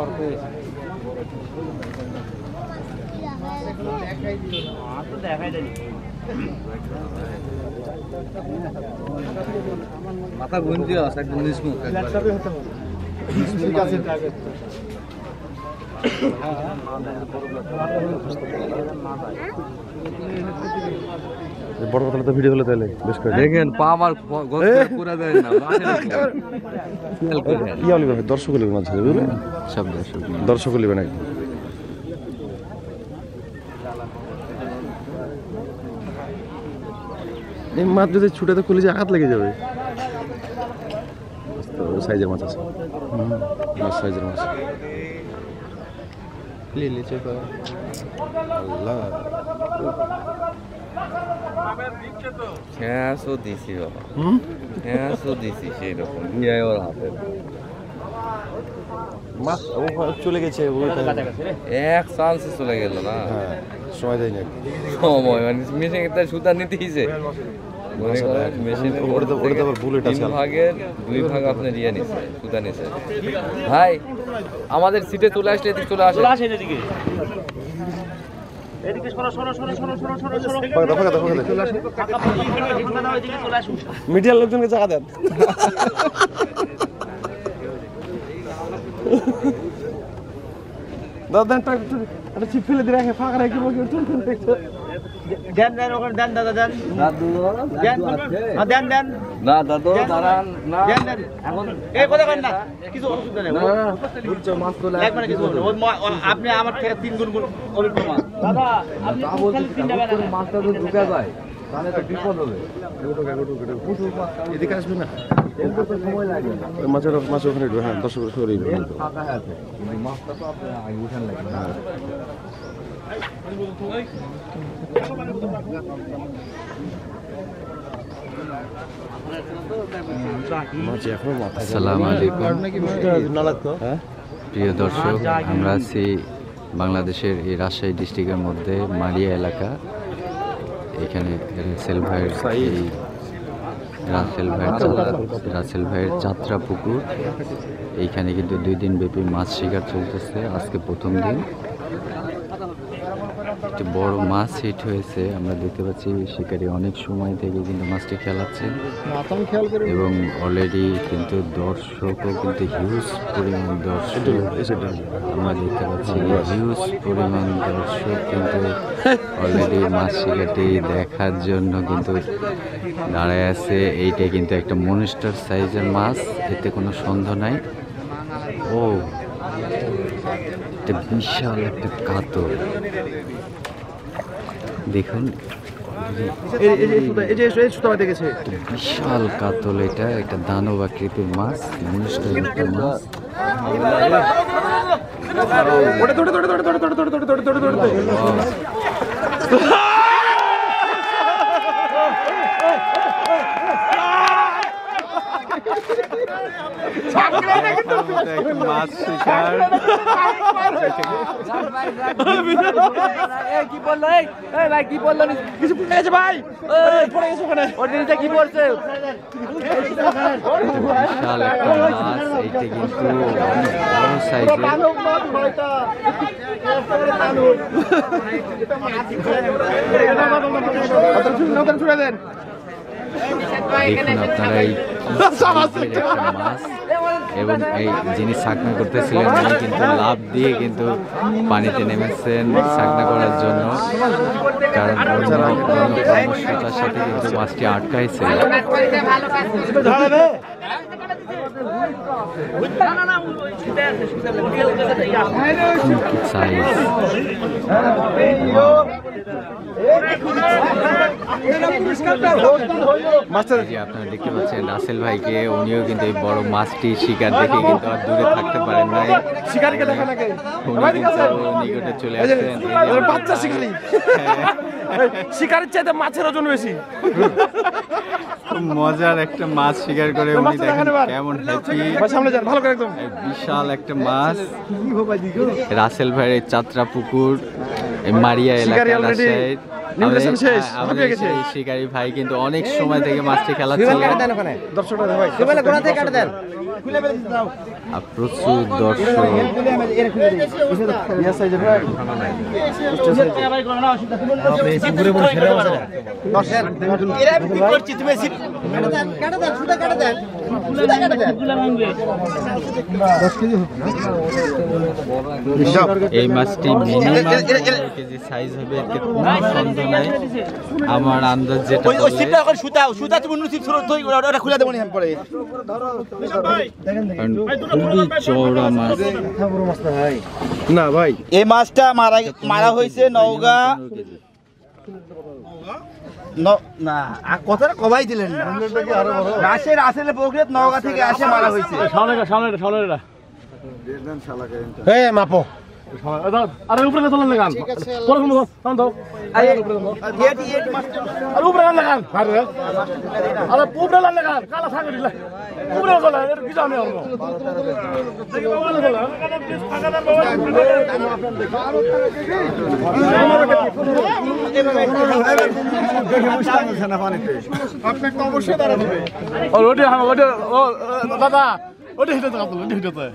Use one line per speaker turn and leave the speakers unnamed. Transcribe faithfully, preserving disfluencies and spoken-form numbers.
মাথা গুঞ্জি আছে একদম নিসমুখ
বড় কথা তো ভিডিও হলো তাহলে বেশ করে
দেখেন পা আমার পুরা যায় না
ইয়া লিবে দর্শক লিবে মাঝে বুঝলে
সব দর্শক
দর্শক লিবে না এই মাছ যদি ছুটাতে খুলে যায় আঘাত লেগে যাবে সাইজের মাছ আছে মাছ সাইজের মাছ
লিলি চেক
আল্লাহ
হ্যাঁসও দিছি বাবা হুম হ্যাঁসও দিছি সেই রকম নিয়ে ওর হাতে
মাছ ও চলে গেছে
এক চান্সে চলে গেল না
হ্যাঁ সময় দেয় না
সময় মানে মেশিন একটা সুতা নিতে হিসে মনে করেন মেশিন
ওটা ওটা তো আবার বুলেট আছে
তিন ভাগের দুই ভাগ আপনি দিয়ে নিছে সুতা নিছে ভাই আমাদের সিটে চলে আসলে এদিকে চলে আসে চলে আসে এদিকে এদিকে সরো সরো সরো সরো সরো সরো সরো
দেখো দেখো দেখো চলে আসে মিডিয়ার লোকজনকে জায়গা দেন দাদা একটু একটা চিপ ফেলে দিয়ে রাখে ফাঁকা রেখে বসে টুন টুন দেখছো
দেন দেন ওখানে দেন দাদা দেন
দাদু
দেন হ্যাঁ দেন দেন
না দাদু দাঁড়ান না
দেন দেন এখন এই কথা করেন না কিছু অসুবিধা নেই
না না বুঝছো মাছ তো
লাগবে না কিছু আপনি আমার থেকে তিন গুণ গুণ অভিজ্ঞ মাছ দাদা আপনি খালি তিন টাকা
করে মাছটা তো ঢুকে যায় তাহলে তো বিপদ হবে
এদিকে আসবে না
কিন্তু তো সময় লাগে
মাছের মাছ ওখানে হ্যাঁ দর্শক সরে
ফাঁকা আছে কিন্তু মাছটা তো আপনি আগে উঠান লাগে
আসসালামু আলাইকুম প্রিয় দর্শক, আমরা আছি বাংলাদেশের এই রাজশাহী ডিস্ট্রিক্টের মধ্যে মারিয়া এলাকা। এখানে রাসেল ভাইয়ের এই রাসেল ভাইয়ের রাসেল ভাইয়ের যাত্রা পুকুর। এইখানে কিন্তু দুই দিন ব্যাপী মাছ শিকার চলতেছে। আজকে প্রথম দিন একটি বড় মাছ হিট হয়েছে। আমরা দেখতে পাচ্ছি শিকারি অনেক সময় থেকে কিন্তু মাছটি খেলাচ্ছে এবং অলরেডি কিন্তু দর্শকও কিন্তু হিউজ পরিমাণ দর্শক আমরা দেখতে পাচ্ছি। হিউজ পরিমাণ দর্শক কিন্তু অলরেডি মাছ শিকারটি দেখার জন্য কিন্তু দাঁড়ায় আছে। এইটা কিন্তু একটা মনস্টার সাইজের মাছ, এতে কোনো সন্দেহ নাই। ও একটা বিশাল একটা কাতল, দেখুন বিশাল কাতল। এটা একটা দানব আকৃতির মাছ, মনস্টার একটা মাছ। মাছ শিকার
কি বললো ভাই, কি বললো কিছু পড়েছে ভাই, পড়ে গেছে ওখানে ওর নিচে কি পড়ছে।
বিশাল একটা মাছ, এইটা কিন্তু অনেক বড় সাইজের। দেখুন আপনারা এই একটা মাছ, এবং এই যিনি ছাকনা করতেছিলেন উনি কিন্তু লাফ দিয়ে কিন্তু পানিতে নেমেছেন ছাকনা করার জন্য, কারণ অন্য অন্য কর্মসূতার সাথে কিন্তু মাছটি আটকাইছে। সাইজ আপনারা দেখতে পাচ্ছেন রাসেল ভাইকে, উনিও কিন্তু এই বড় মাছটি শিকার দেখে কিন্তু আর দূরে থাকতে পারেন নাই। নিকটে চলে আসছেন।
শিকারের চাইতে মাছের ওজন বেশি।
মজার একটা মাছ শিকার করে উনি দেখেন কেমন হ্যাপি। বিশাল একটা মাছ রাসেল ভাইয়ের চাত্রা পুকুর, মারিয়া এলাকা রাজশাহীর।
নিউট্রিশন শেষ
আমাদের
হাঁপিয়ে গেছে
এই শিকারি ভাই কিন্তু অনেক সময় থেকে মাছটি খেলাচ্ছে
দর্শকরা ভাই
আর প্রচুর দর্শক
ইয়া সাইজের ভাই
এই মাছটি মিনিমাম কেজি সাইজ হবে, এতে কোনো সন্দেহ নাই। আমার আন্দাজ যেটা বলে,
এখন সুতা সুতা তুমি নুসিব ছোট ধই ওটা খুলে দেবো নি পরে
কারণ খুবই চওড়া মাছ।
না ভাই
এই মাছটা মারা মারা হয়েছে নওগাঁ ন- না আর কথাটা কবাই দিলেন না রাশের আসলে প্রক্রিয়া নওগাঁ থেকে আসে মারা হয়েছে
সামনে সামনে সামনে এই মাপো আরে উপরে চলেন লাগান পরে কোন সাউন্ড দাও
এটি এটি মাছটা
আরে উপরে লাগান আরে আরে উপরে লাগান কালা থাকে দিলা উপরে চলে এর কি জানি আর আপনাকে অবশ্যই দাঁড়াবে ও ওটা ওটা ও দাদা ওটা হিটে দাও ওটা হিটে